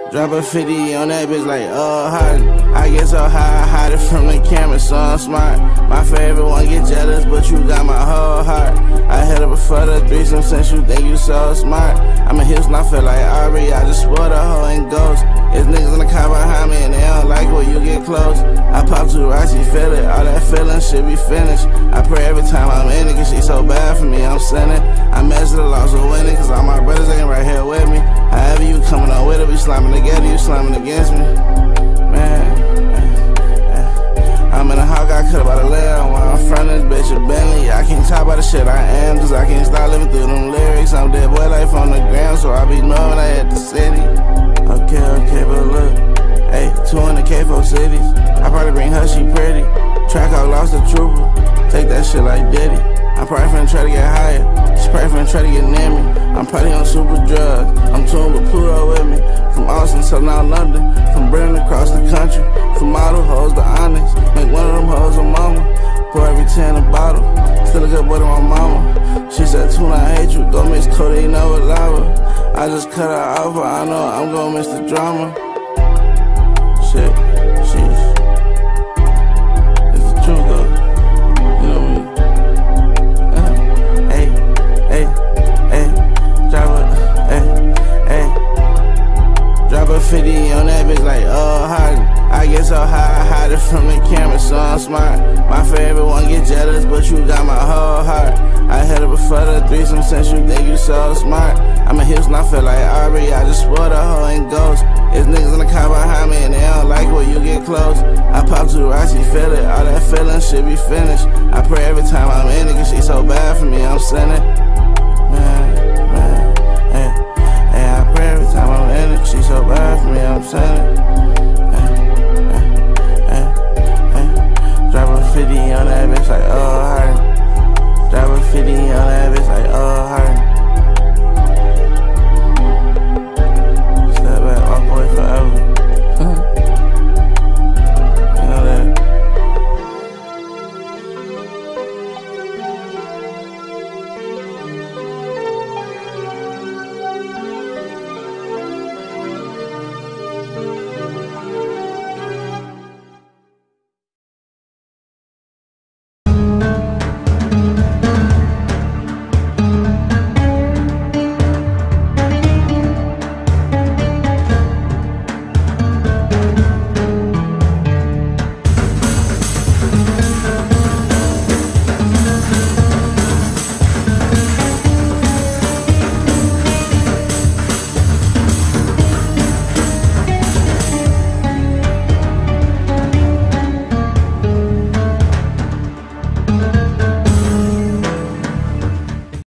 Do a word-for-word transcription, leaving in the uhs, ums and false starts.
Drop a fifty on that bitch like, oh, Harden. I get so high, I hide it from the camera, so I'm smart. My favorite one get jealous, but you got my whole heart. I hit up before the threesome since you think you so smart. I'm in Houston, I feel like Aubrey, I just swore the hoe and ghost. There's niggas in the car behind me and they don't like when you get close. I pop to Roxies, feel it, all that feeling should be finished. I pray every time I'm in it, cause she so bad for me, I'm sinning. I measure the loss of winning, cause all my brothers ain't right here with me. However you coming on with it, we slamming together, you slamming against me. Man, I'm in a hog, I cut about a leg while I'm front of this bitch a Bentley. I can't talk about the shit I am, cause I can't stop living through them lyrics. I'm dead boy life on the gram, so I be knowing I hit the city. Okay, okay, but look, hey, two hundred K for cities. I probably bring her, she pretty. Track out, lost the trooper. Take that shit like Diddy. I'm probably finna try to get higher. She probably finna try to get near me. I'm probably on super drugs. I'm tuned with Pluto with me. From Austin to now London. From Britain across the country. From model hoes to Onyx. Make one of them hoes a mama. Pour every ten a bottle. Still a good boy to my mama. She said, Tuna, I hate you. Go mix codeine with lava. I just cut her off, but I know I'm gonna miss the drama. Shit, sheesh. It's the truth though. You know what I mean? Hey, hey, hey. Drop a, hey, hey. Drop a fifty on that bitch like, oh, Harden. I get so high, I hide it from the camera, so I'm smart. My favorite one get jealous, but you got my whole heart. I hit it before the threesome since you think you so smart. I'm in Houston, I feel like Aubrey, I just swore the hoe and ghost. There's niggas in the car behind me and they don't like when you get close. I pop to Roxies, feel it, all that feeling should be finished. I pray every time I'm in it, cause she so bad for me, I'm sinning.